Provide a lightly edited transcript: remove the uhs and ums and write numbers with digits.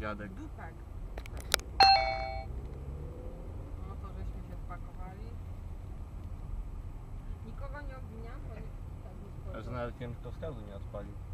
dziadek. Dupek. No to żeśmy się wpakowali. Nikogo nie obwiniam, bo nie tak A że nawet nie wiem, kto skazu nie odpalił.